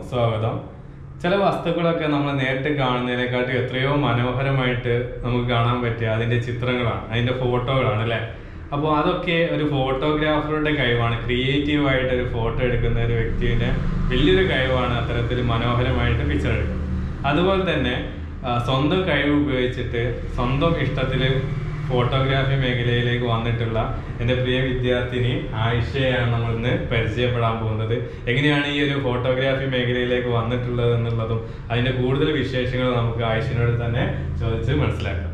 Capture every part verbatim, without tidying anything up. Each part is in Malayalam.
സ്വാഗതം. ചില വസ്തുക്കളൊക്കെ നമ്മൾ നേരിട്ട് കാണുന്നതിനെക്കാട്ടും എത്രയോ മനോഹരമായിട്ട് നമുക്ക് കാണാൻ പറ്റിയ അതിന്റെ ചിത്രങ്ങളാണ്, അതിന്റെ ഫോട്ടോകളാണ് അല്ലേ. അപ്പോൾ അതൊക്കെ ഒരു ഫോട്ടോഗ്രാഫറുടെ കഴിവാണ്. ക്രിയേറ്റീവായിട്ട് ഒരു ഫോട്ടോ എടുക്കുന്ന ഒരു വ്യക്തിയുടെ വലിയൊരു കഴിവാണ് അത്തരത്തിൽ മനോഹരമായിട്ട് പിക്ചർ എടുക്കുന്നത്. അതുപോലെ തന്നെ സ്വന്തം കഴിവ് ഉപയോഗിച്ചിട്ട് സ്വന്തം ഇഷ്ടത്തിൽ ഫോട്ടോഗ്രാഫി മേഖലയിലേക്ക് വന്നിട്ടുള്ള എൻ്റെ പ്രിയ വിദ്യാർത്ഥിനി ആയിഷയാണ് നമ്മൾ ഇന്ന് പരിചയപ്പെടാൻ പോകുന്നത്. എങ്ങനെയാണ് ഈ ഒരു ഫോട്ടോഗ്രാഫി മേഖലയിലേക്ക് വന്നിട്ടുള്ളത് എന്നുള്ളതും അതിൻ്റെ കൂടുതൽ വിശേഷങ്ങൾ നമുക്ക് ആയിഷനോട് തന്നെ ചോദിച്ച് മനസ്സിലാക്കാം.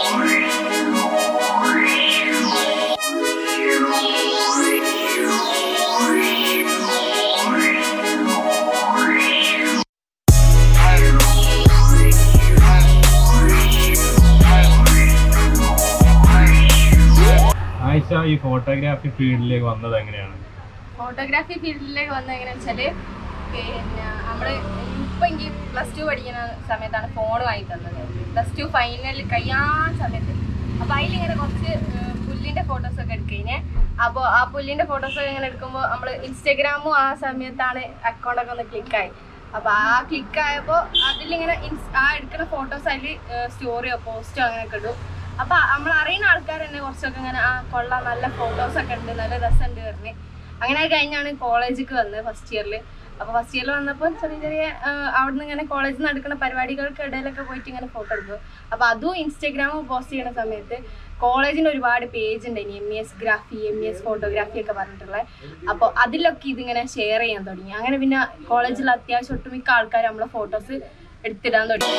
ആയിഷ, ഈ ഫോട്ടോഗ്രാഫി ഫീൽഡിലേക്ക് വന്നത് എങ്ങനെയാണ്? ഫോട്ടോഗ്രാഫി ഫീൽഡിലേക്ക് വന്നത് എങ്ങനെയാണെന്ന് വെച്ചാല്, പിന്നെ നമ്മള് ഇപ്പൊ എനിക്ക് പ്ലസ് ടു പഠിക്കുന്ന സമയത്താണ് ഫോൺ വാങ്ങി തന്നത്. പ്ലസ് ടു ഫൈനൽ കഴിയാൻ സമയത്ത്. അപ്പൊ അതിലിങ്ങനെ കുറച്ച് പുല്ലിന്റെ ഫോട്ടോസ് ഒക്കെ എടുക്കുന്നേ. അപ്പോൾ ആ പുല്ലിന്റെ ഫോട്ടോസ് ഒക്കെ ഇങ്ങനെ എടുക്കുമ്പോൾ നമ്മള് ഇൻസ്റ്റഗ്രാമും ആ സമയത്താണ് അക്കൗണ്ടൊക്കെ ഒന്ന് ക്ലിക്കായി. അപ്പൊ ആ ക്ലിക്ക് ആയപ്പോ അതിലിങ്ങനെ ആ എടുക്കുന്ന ഫോട്ടോസ് അതിൽ സ്റ്റോറിയോ പോസ്റ്റോ അങ്ങനെയൊക്കെ ഇടും. അപ്പൊ നമ്മൾ അറിയുന്ന ആൾക്കാർ തന്നെ കുറച്ചൊക്കെ ഇങ്ങനെ ആ കൊള്ളാം, നല്ല ഫോട്ടോസ് ഒക്കെ ഉണ്ട്, നല്ല രസമുണ്ട് പറഞ്ഞ് അങ്ങനെ കഴിഞ്ഞാണ് കോളേജിലേക്ക് വന്നത് ഫസ്റ്റ് ഇയറിൽ. അപ്പൊ ഫസ്റ്റ് ഇയറിൽ വന്നപ്പോൾ ചെറിയ ചെറിയ അവിടുന്ന് ഇങ്ങനെ കോളേജിൽ നിന്ന് നടക്കുന്ന പരിപാടികൾക്ക് ഇടയിലൊക്കെ പോയിട്ട് ഇങ്ങനെ ഫോട്ടോ എടുക്കും. അപ്പൊ അതും ഇൻസ്റ്റാഗ്രാമിൽ പോസ്റ്റ് ചെയ്യുന്ന സമയത്ത് കോളേജിന് ഒരുപാട് പേജ് ഉണ്ട്, ഇനി എം ഇ എസ് ഗ്രാഫി, എം ഇ എസ് ഫോട്ടോഗ്രാഫി ഒക്കെ പറഞ്ഞിട്ടുള്ളത്. അപ്പോൾ അതിലൊക്കെ ഇതിങ്ങനെ ഷെയർ ചെയ്യാൻ തുടങ്ങി. അങ്ങനെ പിന്നെ കോളേജിൽ അത്യാവശ്യം ഒട്ടുമിക്ക ആൾക്കാർ നമ്മളെ ഫോട്ടോസ് എടുത്തിടാൻ തുടങ്ങി.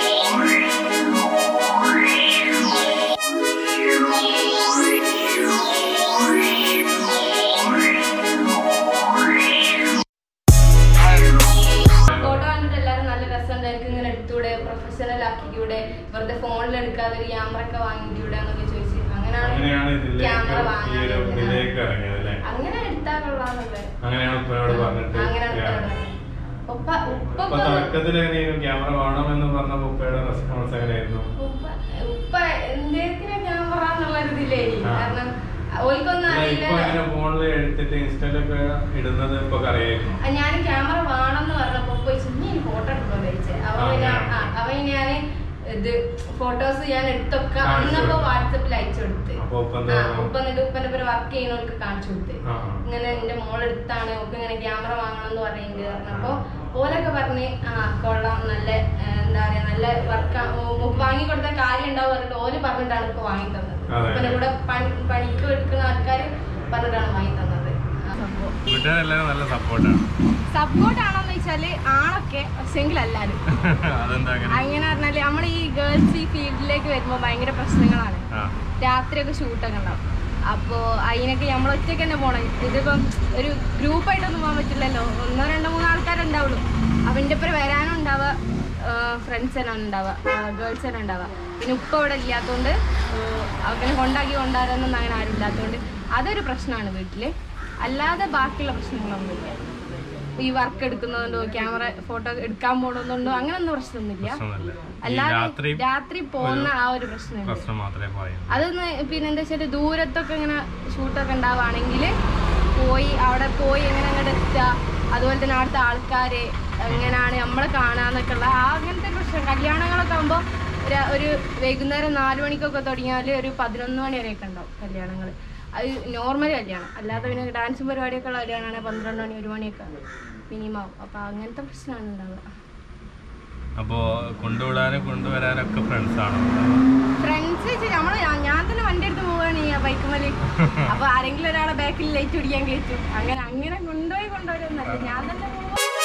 ഫോട്ടോ കണ്ടിട്ട് എല്ലാവരും നല്ല രസമുണ്ടായിരിക്കും, ഇങ്ങനെ എടുത്തൂടെ, പ്രൊഫഷണൽ ആക്കിക്കൂടെ, വെറുതെ ഫോണിൽ എടുക്കാതെ ഒരു ക്യാമറ ഒക്കെ വാങ്ങിക്കൂടെ എന്നൊക്കെ ചോദിച്ചു. അങ്ങനെയാണ് ക്യാമറ വാങ്ങാൻ, അങ്ങനെ എടുത്താലുള്ളത് അങ്ങനെ ഉപ്പ എന്തിനാ ക്യാമറ എന്നുള്ള ഇതില്ലേ. കാരണം ഞാൻ ക്യാമറ വേണമെന്ന് പറഞ്ഞപ്പോ നീ ഫോട്ടോ എടുക്കാൻ കഴിച്ചേ. അവ അവ ഞാന് ഇത് ഫോട്ടോസ് ഞാൻ എടുത്തൊക്കെ അന്നപ്പോ വാട്സപ്പിൽ അയച്ചു കൊടുത്ത്. ഉപ്പ എന്നിട്ട് ഉപ്പന്റെ പേര് വർക്ക് ചെയ്യുന്നവർക്ക് കാണിച്ചു കൊടുത്ത്, ഇങ്ങനെ എന്റെ മോളെടുത്താണ് ഒക്കെ ഇങ്ങനെ ക്യാമറ വാങ്ങണം എന്ന് പറയുന്നുണ്ട് പറഞ്ഞപ്പോ ഓലൊക്കെ പറഞ്ഞ് ആ കൊള്ളാം, നല്ല എന്താ പറയാ നല്ല വർക്ക് വാങ്ങിക്കൊടുത്ത കാര്യം ഉണ്ടാവും പറഞ്ഞിട്ട് ഓല് പറഞ്ഞിട്ടാണ് ഇപ്പൊ വാങ്ങി തന്നത്. ഉപ്പന്റെ കൂടെ പണിക്ക് എടുക്കുന്ന ആൾക്കാര് പറഞ്ഞിട്ടാണ് വാങ്ങി തന്നത്. സപ്പോർട്ടാണോന്ന് വെച്ചാല് ആണൊക്കെ പക്ഷെങ്കിൽ എല്ലാരും അങ്ങനെ പറഞ്ഞാല് നമ്മൾ ഈ ഗേൾസ് ഈ ഫീൽഡിലേക്ക് വരുമ്പോ ഭയങ്കര പ്രശ്നങ്ങളാണ്. രാത്രിയൊക്കെ ഷൂട്ടൊക്കെ ഉണ്ടാവും. അപ്പോ അതിനൊക്കെ നമ്മൾ ഒറ്റയ്ക്ക് തന്നെ പോണം. ഇതിപ്പം ഒരു ഗ്രൂപ്പായിട്ടൊന്നും പോകാൻ പറ്റില്ലല്ലോ, ഒന്നോ രണ്ടോ മൂന്നോ ആൾക്കാരുണ്ടാവുള്ളൂ. അപ്പൊ എൻ്റെ ഒപ്പം വരാനും ഉണ്ടാവുക ഫ്രണ്ട്സ് തന്നെ ഉണ്ടാവുക, ഗേൾസ് തന്നെ ഉണ്ടാവുക. പിന്നെ ഉപ്പ ഇവിടെ ഇല്ലാത്തതുകൊണ്ട് അങ്ങനെ കൊണ്ടാക്കി കൊണ്ടുവരാനൊന്നും അങ്ങനെ ആരും ഇല്ലാത്തതുകൊണ്ട് അതൊരു പ്രശ്നമാണ് വീട്ടില്. അല്ലാതെ ബാക്കിയുള്ള പ്രശ്നങ്ങളൊന്നുമില്ല. ഈ വർക്ക് എടുക്കുന്നതുകൊണ്ടോ ക്യാമറ ഫോട്ടോ എടുക്കാൻ പോകണമെന്നുണ്ടോ അങ്ങനൊന്നും പ്രശ്നമൊന്നുമില്ല. അല്ലാതെ രാത്രി പോകുന്ന ആ ഒരു പ്രശ്നം അതൊന്ന് പിന്നെ എന്താ വെച്ചാൽ ദൂരത്തൊക്കെ ഇങ്ങനെ ഷൂട്ടൊക്കെ ഉണ്ടാവുകയാണെങ്കിൽ പോയി അവിടെ പോയി എങ്ങനെ അങ്ങോട്ട് എത്തുക, അതുപോലെ തന്നെ അവിടുത്തെ ആൾക്കാര് എങ്ങനെയാണ് നമ്മളെ കാണാന്നൊക്കെ ഉള്ള അങ്ങനത്തെ പ്രശ്നം. കല്യാണങ്ങളൊക്കെ ആകുമ്പോൾ ഒരു വൈകുന്നേരം നാല് മണിക്കൊക്കെ തുടങ്ങിയാൽ ഒരു പതിനൊന്ന് മണി വരെയൊക്കെ ഉണ്ടാവും കല്യാണങ്ങൾ. അത് നോർമൽ കല്യാണം. അല്ലാതെ പിന്നെ ഡാൻസും പരിപാടിയൊക്കെ ഉള്ള കല്യാണമാണെങ്കിൽ പന്ത്രണ്ട് മണി ഒരു മണിയൊക്കെ മിനിമം ആവും. അപ്പൊ അങ്ങനത്തെ പ്രശ്നമാണ് ഉണ്ടാവുക. അപ്പോ കൊണ്ടുവിടാനും കൊണ്ടുവരാനൊക്കെ ഫ്രണ്ട്സ് ആണോ? ഫ്രണ്ട്സ് നമ്മള് ഞാൻ തന്നെ വണ്ടി എടുത്ത് പോവാണ് ഈ ബൈക്കുമേല്. അപ്പൊ ആരെങ്കിലും ഒരാളെ ബാക്കിൽ ലൈറ്റ് പിടിക്കാൻ കഴിച്ചു. അങ്ങനെ അങ്ങനെ കൊണ്ടുപോയി കൊണ്ടുവരുന്നല്ല, ഞാൻ തന്നെ പോവാ.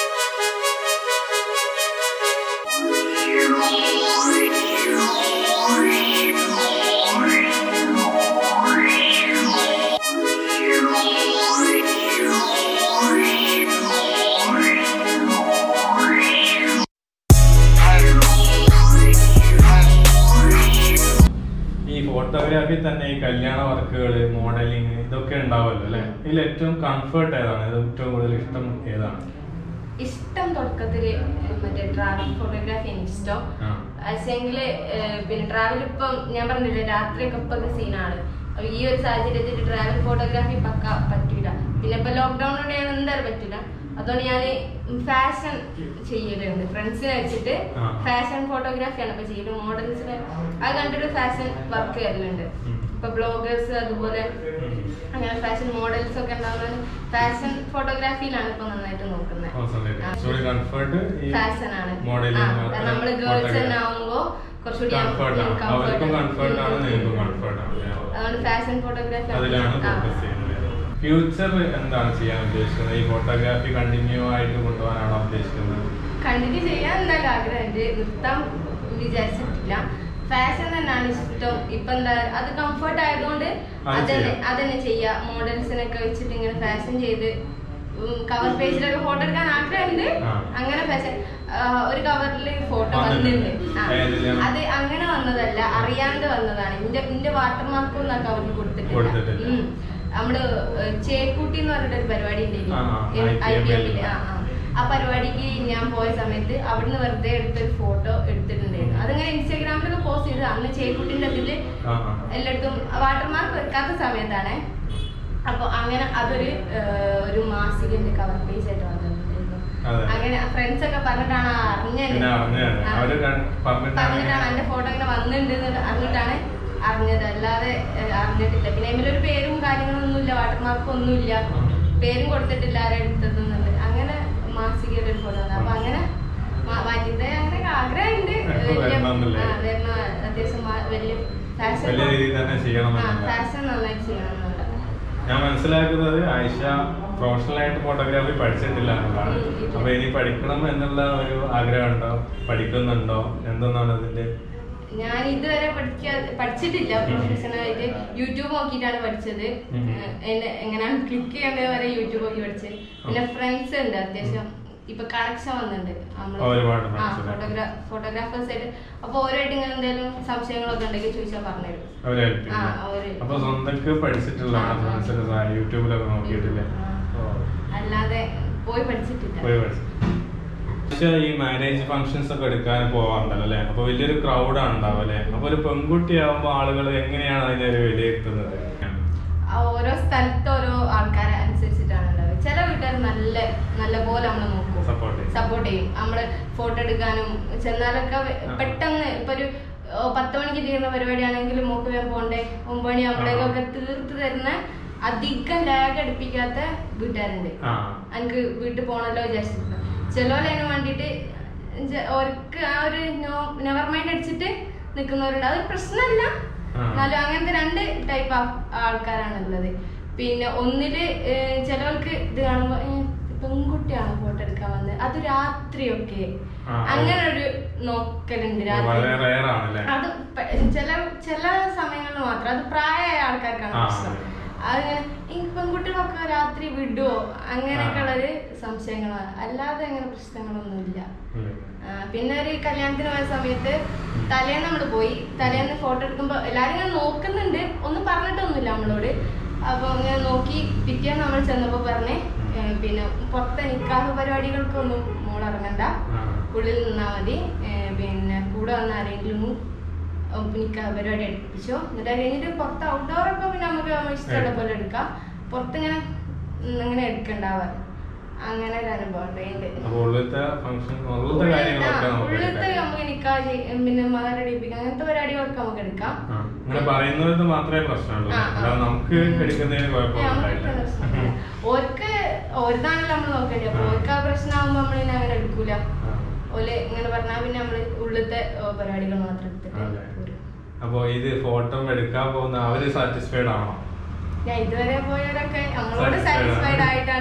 ഫോട്ടോഗ്രാഫി തന്നെ ഈ കല്യാണ വർക്കുകള്, മോഡലിങ് ഇതൊക്കെ ഉണ്ടാവുമല്ലോ അല്ലെ. ഇതിൽ ഏറ്റവും കംഫർട്ട് ഏതാണ്, ഏറ്റവും കൂടുതൽ ഇഷ്ടം ഏതാണ്? ഇഷ്ടം തുടക്കത്തില് മറ്റേ ട്രാവൽ ഫോട്ടോഗ്രാഫി ആണ് ഇഷ്ടം. പക്ഷേങ്കില് പിന്നെ ട്രാവൽ ഇപ്പം ഞാൻ പറഞ്ഞില്ലേ രാത്രിയൊക്കെ ഇപ്പൊക്കെ സീനാണ്. അപ്പൊ ഈ ഒരു സാഹചര്യത്തിൽ ട്രാവൽ ഫോട്ടോഗ്രാഫി പക്ക പറ്റൂല. പിന്നെ ഇപ്പൊ ലോക്ക്ഡൌണിലൂടെയാണ് എന്തായാലും പറ്റൂല. അതുകൊണ്ട് ഞാൻ ഫാഷൻ ചെയ്യലുണ്ട്. ഫ്രണ്ട്സിനെ വെച്ചിട്ട് ഫാഷൻ ഫോട്ടോഗ്രാഫിയാണ് ഇപ്പൊ ചെയ്യല്. മോഡൽസിനെ അത് കണ്ടിട്ട് ഫാഷൻ വർക്ക് ചെയ്യലുണ്ട്. ഇപ്പൊ ബ്ലോഗേഴ്സ് അതുപോലെ അങ്ങനെ ഫാഷൻ മോഡൽസ് ഒക്കെ ഉണ്ടാവുന്നത് ഫാഷൻ ഫോട്ടോഗ്രാഫിയിലാണ് ഇപ്പൊ നന്നായിട്ട് നോക്കുന്നത്. ഫാഷൻ ആണ്. നമ്മള് ഗേൾസ് തന്നെ ആവുമ്പോ കുറച്ചുകൂടി അതുകൊണ്ട് ഫാഷൻ ഫോട്ടോഗ്രാഫി. ഫ്യൂച്ചർ എന്താണ് ചെയ്യാൻ ഉദ്ദേശിക്കുന്നത്? ഈ ഫോട്ടോഗ്രാഫി കണ്ടിന്യൂ ആയിട്ട് കൊണ്ടുപോകാനാണോ ഉദ്ദേശിക്കുന്നത്? കണ്ടിന്യൂ ചെയ്യാൻ എന്തായാലും ആഗ്രഹമുണ്ട്. നിർത്താൻ വിചാരിച്ചിട്ടില്ല. ഫാഷൻ തന്നെയാണ് ഇഷ്ടം. ഇപ്പൊ എന്താ അത് കംഫർട്ട് ആയതുകൊണ്ട് അതന്നെ അതന്നെ ചെയ്യാ. മോഡൽസിനൊക്കെ വെച്ചിട്ട് ഇങ്ങനെ ഫാഷൻ ചെയ്ത് കവർ പേജിലൊക്കെ ഫോട്ടോ എടുക്കാൻ ആഗ്രഹമുണ്ട്. അങ്ങനെ ഫാഷൻ ഒരു കവറിൽ ഫോട്ടോ വന്നിട്ടുണ്ട്. അത് അങ്ങനെ വന്നതല്ല, അറിയാണ്ട് വന്നതാണ്. ഇന്റെ ഇന്റെ വാട്ടർമാർക്കും ആ കവറിൽ കൊടുത്തിട്ടില്ല. നമ്മള് ചേക്കൂട്ടി എന്ന് പറഞ്ഞിട്ട് ഒരു പരിപാടി ഉണ്ടായിരുന്നു ഐ പി എമ്മില്. ആ ആ പരിപാടിക്ക് ഞാൻ പോയ സമയത്ത് അവിടുന്ന് വെറുതെ എടുത്തൊരു ഫോട്ടോ എടുത്തിട്ടുണ്ടായിരുന്നു. അതിങ്ങനെ ഇൻസ്റ്റാഗ്രാമിലൊക്കെ പോസ്റ്റ് ചെയ്ത് അന്ന് ചേക്കൂട്ടിന്റെ അതില് എല്ലായിടത്തും വാട്ടർമാർക്ക് വെക്കാത്ത സമയത്താണ്. അപ്പൊ അങ്ങനെ അതൊരു ഒരു മാസികന്റെ കവർ പേജ് ആയിട്ട് വന്നിട്ടുണ്ടായിരുന്നു. അങ്ങനെ ഫ്രണ്ട്സ് ഒക്കെ പറഞ്ഞിട്ടാണ് അറിഞ്ഞത്. പറഞ്ഞിട്ടാണ് എന്റെ ഫോട്ടോ ഇങ്ങനെ വന്നിട്ടുണ്ട് അറിഞ്ഞിട്ടാണ് അറിഞ്ഞത്. അല്ലാതെ അറിഞ്ഞിട്ടില്ല. പിന്നെ അതിലൊരു പേരും കാര്യങ്ങളൊന്നും ഇല്ല, വാട്ടർമാർക്കും ഒന്നുമില്ല, പേരും കൊടുത്തിട്ടില്ല ആരും എടുത്തതെന്നുള്ളത്. അങ്ങനെ മാസികയുടെ ഒരു ഫോട്ടോ. അപ്പൊ അങ്ങനെ മാറ്റിട്ട് അങ്ങനെ ആഗ്രഹമുണ്ട്. അത്യാവശ്യം വലിയ ഫാഷൻ ഫാഷൻ നന്നായിട്ട് ചെയ്യണം. ഞാൻ മനസ്സിലാക്കുന്നത് ആയിഷ പ്രൊഫഷണൽ ആയിട്ട് ഫോട്ടോഗ്രാഫി പഠിച്ചിട്ടില്ല എന്നുള്ളതാണ്. അപ്പൊ ഇനി പഠിക്കണം എന്നുള്ള ഒരു ആഗ്രഹം ഉണ്ടോ? പഠിക്കുന്നുണ്ടോ? എന്തെന്നാണ് അതിന്റെ? ഞാൻ ഇതുവരെ പഠിക്കാ പഠിച്ചിട്ടില്ല പ്രൊഫഷണലായിട്ട്. യൂട്യൂബ് നോക്കിയിട്ടാണ് പഠിച്ചത്. എങ്ങനെയാണ് ക്ലിക്ക് ചെയ്യേണ്ടത് വരെ യൂട്യൂബ് നോക്കി പഠിച്ചത്. പിന്നെ ഫ്രണ്ട്സ് ഉണ്ട് അത്യാവശ്യം. ഇപ്പൊ കണക്ഷൻ വന്നിട്ടുണ്ട് നമ്മള് ഫോട്ടോഗ്രാഫേഴ്സ് ആയിട്ട്. അപ്പൊ ഓരോയിട്ട് ഇങ്ങനെ എന്തെങ്കിലും സംശയങ്ങളൊക്കെ ഉണ്ടെങ്കിൽ ചോദിച്ചാൽ പറഞ്ഞുതരും. അല്ലാതെ പോയി പഠിച്ചിട്ടില്ല. പക്ഷെ ഈ മാരേജ് ഫംഗ്ഷൻസ് ഒക്കെ എടുക്കാൻ പോവാറുണ്ടല്ലോ അല്ലെ? അപ്പൊ വലിയൊരു ക്രൗഡാണ് ഉണ്ടാവും അല്ലെ? അപ്പൊ ഒരു പെൺകുട്ടി ആവുമ്പോ ആളുകൾ എങ്ങനെയാണ് അതിനെ ഒരു വിലയിരുത്തുന്നത്? ഓരോ സ്ഥലത്ത് ഓരോ ആൾക്കാരെ അനുസരിച്ചിട്ടാണ് ഉണ്ടാവുക. ചില വീട്ടുകാർ നല്ല നല്ല പോലെ നമ്മളെ നോക്കും, സപ്പോർട്ട് ചെയ്യും. നമ്മള് ഫോട്ടോ എടുക്കാനും ചെന്നാലൊക്കെ പെട്ടെന്ന് ഇപ്പൊ ഒരു പത്ത് മണിക്ക് തീർന്ന പരിപാടിയാണെങ്കിൽ മോക്ക് വേഗം പോണ്ടേ ഒമ്പത് മണി ആകുമ്പോഴേക്കൊക്കെ തീർത്ത് തരുന്ന അധികം ലാഗ് അടുപ്പിക്കാത്ത വീട്ടുകാരുണ്ട്. എനിക്ക് വീട്ടിൽ പോകണല്ലോ വിചാരിച്ചിട്ടുണ്ട്. ചിലവരെ അതിന് വേണ്ടിട്ട് അവർക്ക് ആ ഒരു നെവർ മൈൻഡ് അടിച്ചിട്ട് നിൽക്കുന്നവരുണ്ട്. അതൊരു പ്രശ്നമല്ല. എന്നാലും അങ്ങനത്തെ രണ്ട് ടൈപ്പ് ആൾക്കാരാണ് ഉള്ളത്. പിന്നെ ഒന്നില് ചിലവർക്ക് ഇത് കാണുമ്പോ പെൺകുട്ടിയാണ് ഫോട്ടോ എടുക്കാൻ വന്നത്, അത് രാത്രിയൊക്കെ അങ്ങനെ ഒരു നോക്കലുണ്ട്. രാത്രി അത് ചില ചില സമയങ്ങളിൽ മാത്രം. അത് പ്രായമായ ആൾക്കാർക്കാണ് പ്രശ്നം. അതിങ്ങനെ ഈ പെൺകുട്ടികളൊക്കെ രാത്രി വിടുവോ അങ്ങനെയൊക്കെ ഉള്ളൊരു സംശയങ്ങളാണ്. അല്ലാതെ അങ്ങനെ പ്രശ്നങ്ങളൊന്നുമില്ല. പിന്നെ ഒരു കല്യാണത്തിന് പോയ സമയത്ത് തലേന്ന് നമ്മള് പോയി. തലേന്ന് ഫോട്ടോ എടുക്കുമ്പോ എല്ലാരും ഇങ്ങനെ നോക്കുന്നുണ്ട്, ഒന്നും പറഞ്ഞിട്ടൊന്നുമില്ല നമ്മളോട്. അപ്പൊ ഇങ്ങനെ നോക്കി പിറ്റേന്ന് നമ്മൾ ചെന്നപ്പോ പറഞ്ഞേ പിന്നെ പുറത്തെ നിക്കാഹ് പരിപാടികൾക്കൊന്നും മോളിറങ്ങണ്ട, ഉള്ളിൽ നിന്നാ മതി. പിന്നെ കൂടെ വന്ന ആരെങ്കിലും നിക്കാഹ് പരിപാടി എടുപ്പിച്ചോ. എന്നിട്ട് കഴിഞ്ഞിട്ട് പുറത്ത് ഔട്ട്ഡോർ ഒക്കെ പിന്നെ നമുക്ക് ഇഷ്ടമുള്ള പോലെ എടുക്കാം. പുറത്തിങ്ങനെ അങ്ങനെ എടുക്കണ്ടാവാ. അങ്ങനെ ഒരു അനുഭവം ഉള്ളിലത്തെ നമുക്ക് നിക്കാഹ് പിന്നെ മകരടിപ്പിക്കാം, അങ്ങനത്തെ പരിപാടികളൊക്കെ നമുക്ക് എടുക്കാം. ഓർക്ക് ഓർക്കാണല്ലോ നമ്മൾ നോക്കേണ്ടത്. അപ്പൊ ഓർക്ക് ആ പ്രശ്നമാകുമ്പോ നമ്മൾ പിന്നെ അങ്ങനെ എടുക്കൂല. ഓല് ഇങ്ങനെ പറഞ്ഞാൽ പിന്നെ നമ്മള് ഉള്ളിലത്തെ പരിപാടികൾ മാത്രം എടുത്തിട്ട്. അപ്പൊ ഇത് ഫോട്ടോ എടുക്കാൻ പോകുന്ന അവര് സാറ്റിസ്ഫൈഡ് ആണോ? ഞാൻ ഇതുവരെ പോയവരൊക്കെ നമ്മളോട് സാറ്റിസ്ഫൈഡ് ആയിട്ടാണ്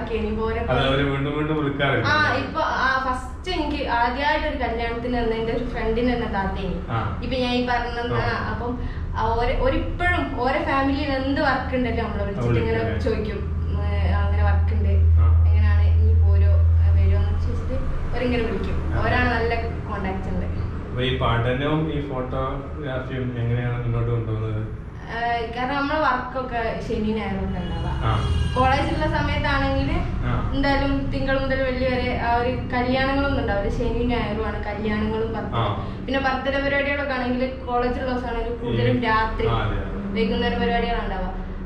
ആ ഇപ്പൊ ഫസ്റ്റ് എനിക്ക് ആദ്യമായിട്ട് ഒരു കല്യാണത്തിന് വന്ന എന്റെ ഒരു ഫ്രണ്ടിന് തന്നെ താത്തേനി. ഇപ്പൊ ഞാൻ ഈ പറഞ്ഞ അപ്പം ഒരിപ്പോഴും ഓരോ ഫാമിലിയിൽ എന്ത് വർക്ക് ഉണ്ടല്ലോ നമ്മളെ വിളിച്ചിട്ട് ഇങ്ങനെ ചോദിക്കും, അങ്ങനെ വർക്ക് ഉണ്ട് എങ്ങനെയാണ് ഇനി പോരോ വരുമോന്ന് ചോദിച്ചിട്ട് അവരിങ്ങനെ വിളിക്കും. ഓരാണ് നല്ല കോണ്ടാക്ട് ഉണ്ട്. ഈ പഠനവും ഈ ഫോട്ടോഗ്രാഫിയും എങ്ങനെയാണ് മുന്നോട്ട് കൊണ്ടുപോകുന്നത്? കാരണം നമ്മളെ വർക്കൊക്കെ ശനി ഞായറും ഉണ്ടാവാം. കോളേജിലുള്ള സമയത്താണെങ്കിൽ എന്തായാലും തിങ്കൾ മുതൽ വെള്ളി വരെ ആ ഒരു കല്യാണങ്ങളൊന്നും ഉണ്ടാവില്ല. ശനി ഞായറും ആണ് കല്യാണങ്ങളും ബർത്ത്ഡേ. പിന്നെ ബർത്ത്ഡേ പരിപാടികളൊക്കെ ആണെങ്കിൽ കോളേജിലുള്ള ദിവസമാണെങ്കിൽ കൂടുതലും രാത്രി വൈകുന്നേരം പരിപാടികളാണ് ഉണ്ടാവുക.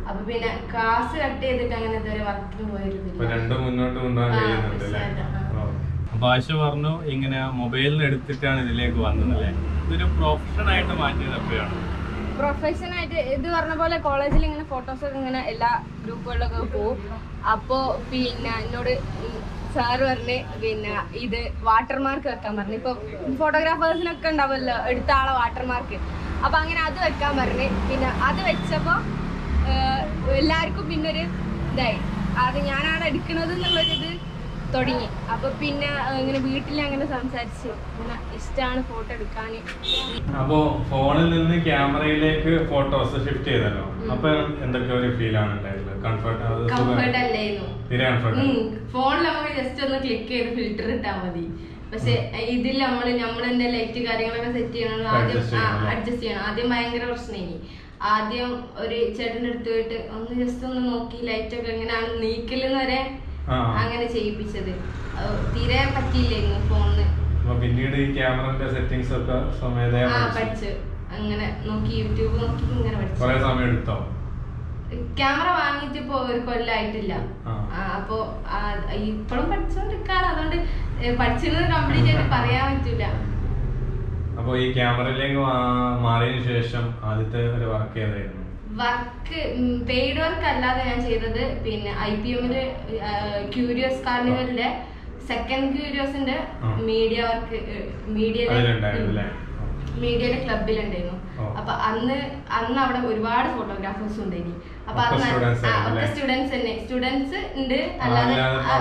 അപ്പൊ പിന്നെ ക്ലാസ് കട്ട് ചെയ്തിട്ട് അങ്ങനെ ഇതുവരെ വർക്കിന് പോയിരുന്നില്ല. രണ്ടും മുന്നോട്ട് കൊണ്ടുപോകാൻ കഴിയുന്നുണ്ട് അല്ലേ? അപ്പൊ ആശ പറഞ്ഞു ഇങ്ങനെ മൊബൈലിൽ എടുത്തിട്ടാണ് ഇതിലേക്ക് വന്നതല്ലേ? ഇതൊരു പ്രൊഫഷൻ ആയിട്ട് മാറ്റിയത് എപ്പോഴാണ്? പ്രൊഫഷൻ ആയിട്ട് ഇത് പറഞ്ഞ പോലെ കോളേജിൽ ഇങ്ങനെ ഫോട്ടോസൊക്കെ ഇങ്ങനെ എല്ലാ ഗ്രൂപ്പുകളിലൊക്കെ പോകും. അപ്പോ പിന്നെ എന്നോട് സാറ് പറഞ്ഞ് പിന്നെ ഇത് വാട്ടർമാർക്ക് വെക്കാൻ പറഞ്ഞു. ഇപ്പൊ ഫോട്ടോഗ്രാഫേഴ്സിനൊക്കെ ഉണ്ടാവുമല്ലോ എടുത്ത ആളെ വാട്ടർമാർക്ക്. അപ്പൊ അങ്ങനെ അത് വെക്കാൻ പറഞ്ഞ് പിന്നെ അത് വെച്ചപ്പോ എല്ലാവർക്കും പിന്നെ ഒരു ഇതായി അത് ഞാനാണ് എടുക്കണത് എന്നുള്ളൊരിത് തുടങ്ങി. അപ്പൊ പിന്നെ ഇങ്ങനെ വീട്ടിൽ അങ്ങനെ സംസാരിച്ചു ഇങ്ങനെ ഇഷ്ടമാണ് ഫോട്ടോ എടുക്കാൻ. അപ്പോ ഫോണിൽ നിന്ന് ക്യാമറയിലേക്ക് ഫോട്ടോസ് ഷിഫ്റ്റ് ചെയ്തല്ലോ. അപ്പൊ എന്തൊക്കെ ഒരു ഫീൽ ആണ് ഉണ്ടായിരുന്നത്? കംഫർട്ട് അല്ലായിരുന്നു. ഫോണിൽ നമുക്ക് ജസ്റ്റ് ഒന്ന് ക്ലിക്ക് ചെയ്ത് ഫിൽറ്റർ ഇട്ടാൽ മതി. പക്ഷെ ഇതിൽ നമ്മള് നമ്മളെന്റെ ലൈറ്റ് കാര്യങ്ങളൊക്കെ സെറ്റ് ചെയ്യണം, ആദ്യം അഡ്ജസ്റ്റ് ചെയ്യണം. ആദ്യം ഭയങ്കര പ്രശ്നമായി. ആദ്യം ഒരു ചേട്ടൻ്റെ അടുത്ത് പോയിട്ട് ഒന്ന് ജസ്റ്റ് ഒന്ന് നോക്കി ലൈറ്റ് ഒക്കെ എങ്ങനെയാണ് നീക്കലെന്ന് വരെ അങ്ങനെ ചെയ്യിപ്പിച്ചത്. തീരെ പറ്റിയില്ലായിരുന്നു ഫോണിന്. പിന്നീട് ഈ ക്യാമറയുടെ സെറ്റിംഗ്സ് ഒക്കെ പഠിച്ചു അങ്ങനെ നോക്കി യൂട്യൂബ് നോക്കി ഇങ്ങനെ പഠിച്ചു. കുറെ സമയം എടുത്തോ? ക്യാമറ വാങ്ങിയിട്ട് ഇപ്പൊ ഒരു കൊല്ലായിട്ടില്ല. അപ്പൊ ഇപ്പോഴും പഠിച്ചോണ്ടിരിക്കാണ്. അതുകൊണ്ട് പഠിച്ചത് കംപ്ലീറ്റ് ആയിട്ട് പറയാൻ പറ്റൂല. അപ്പൊ ഈ ക്യാമറയിലേക്ക് മാറിയതിനു ശേഷം ആദ്യത്തെ ഒരു വർക്ക് ഏതായിരുന്നു? വർക്ക് പെയ്ഡ് വർക്ക് അല്ലാതെ ഞാൻ ചെയ്തത് പിന്നെ ഐ പി എമ്മില് ക്യൂരിയോസ് കാർണിവലിന്റെ സെക്കൻഡ് ക്യൂരിയോസിന്റെ മീഡിയ വർക്ക് മീഡിയ മീഡിയയുടെ ക്ലബിലുണ്ടായിരുന്നു. അപ്പൊ അന്ന് അന്ന് അവിടെ ഒരുപാട് ഫോട്ടോഗ്രാഫേഴ്സ് ഉണ്ടായിരുന്നു. അപ്പൊ അന്ന് ഒക്കെ സ്റ്റുഡൻസ് തന്നെ സ്റ്റുഡൻസ് ഉണ്ട്. അല്ലാതെ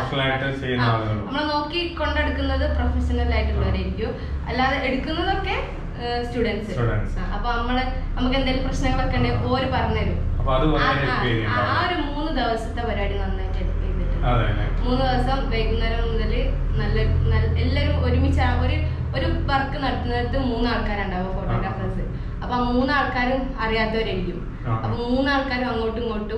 നമ്മളെ നോക്കി കൊണ്ടെടുക്കുന്നത് പ്രൊഫഷണൽ ആയിട്ടുള്ളവരായിരിക്കും. അല്ലാതെ എടുക്കുന്നതൊക്കെ സ്റ്റുഡൻസ്. അപ്പൊ നമ്മള് നമുക്ക് എന്തെങ്കിലും പ്രശ്നങ്ങളൊക്കെ ഉണ്ടെങ്കിൽ ഓര് പറഞ്ഞുതരും. ആ ഒരു മൂന്ന് ദിവസത്തെ പരിപാടി നന്നായിട്ട് ഹെൽപ്പ് ചെയ്തിട്ടുണ്ട്. മൂന്ന് ദിവസം വൈകുന്നേരം മുതൽ നല്ല എല്ലാവരും ഒരുമിച്ച് ഒരു ഒരു വർക്ക് നടത്തുന്നിടത്ത് മൂന്നാൾക്കാരുണ്ടാവും ഫോട്ടോഗ്രാഫേഴ്സ്. അപ്പൊ മൂന്നാൾക്കാരും അറിയാത്തവരായിരിക്കും. അപ്പൊ മൂന്നാൾക്കാരും അങ്ങോട്ടും ഇങ്ങോട്ടും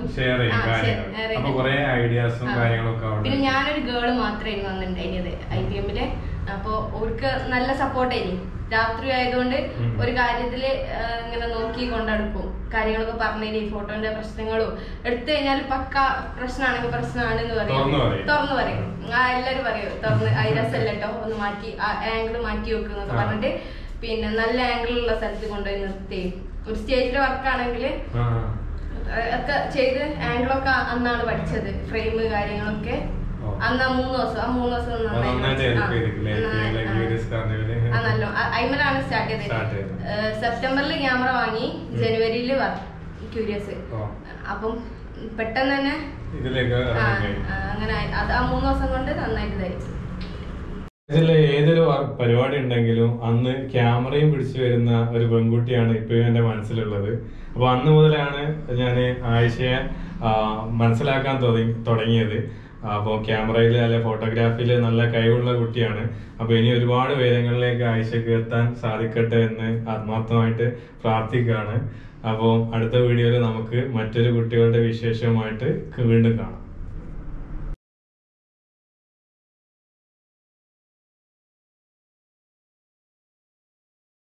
പിന്നെ ഞാനൊരു ഗേള് മാത്രമായിരുന്നു വന്നിട്ടുണ്ടായിരുന്നത് ഐ പി എമ്മില്. അപ്പൊ അവർക്ക് നല്ല സപ്പോർട്ടായിരുന്നു. രാത്രി ആയതുകൊണ്ട് ഒരു കാര്യത്തില് ഇങ്ങനെ നോക്കി കൊണ്ടെടുക്കും. കാര്യങ്ങളൊക്കെ പറഞ്ഞു ഫോട്ടോന്റെ പ്രശ്നങ്ങളും എടുത്തു കഴിഞ്ഞാൽ പക്ക പ്രശ്നമാണെങ്കിൽ പ്രശ്നമാണ് എന്ന് പറയും. തുറന്നു പറയും. ആ എല്ലാരും പറയും തുറന്ന് ഐരസല്ലോ ഒന്ന് മാറ്റി ആംഗിൾ മാറ്റി വെക്കും എന്നൊക്കെ പറഞ്ഞിട്ട് പിന്നെ നല്ല ആംഗിളുള്ള സ്ഥലത്ത് കൊണ്ടുപോയി നിർത്തി. ഒരു സ്റ്റേജിലെ വർക്കാണെങ്കിൽ ഒക്കെ ചെയ്ത് ആംഗിളൊക്കെ അന്നാണ് പഠിച്ചത്. ഫ്രെയിം കാര്യങ്ങളൊക്കെ അന്ന് ആ മൂന്ന് ദിവസം ആ മൂന്ന് ദിവസം നല്ലോ അയിമലാണ് സ്റ്റാർട്ട് ചെയ്തത്. സെപ്റ്റംബറിൽ ക്യാമറ വാങ്ങി, ജനുവരിയിൽ ക്യൂരിയസ്. അപ്പം പെട്ടെന്ന് തന്നെ അങ്ങനെ അത് ആ മൂന്ന് ദിവസം കൊണ്ട് നന്നായിട്ട് ധരിച്ചു. ഏതൊരു പരിപാടി ഉണ്ടെങ്കിലും അന്ന് ക്യാമറയും പിടിച്ചു വരുന്ന ഒരു പെൺകുട്ടിയാണ് ഇപ്പോഴും എന്റെ മനസ്സിലുള്ളത്. അപ്പൊ അന്ന് മുതലാണ് ഞാൻ ആയിഷയെ മനസ്സിലാക്കാൻ തുടങ്ങിയത്. അപ്പോൾ ക്യാമറയിൽ അല്ലെ ഫോട്ടോഗ്രാഫിയിൽ നല്ല കഴിവുള്ള കുട്ടിയാണ്. അപ്പൊ ഇനി ഒരുപാട് ഉയരങ്ങളിലേക്ക് ആയിഷയ്ക്ക് എത്താൻ സാധിക്കട്ടെ എന്ന് ആത്മാർത്ഥമായിട്ട് പ്രാർത്ഥിക്കുകയാണ്. അപ്പോൾ അടുത്ത വീഡിയോയിൽ നമുക്ക് മറ്റൊരു കുട്ടികളുടെ വിശേഷവുമായിട്ട് വീണ്ടും കാണാം.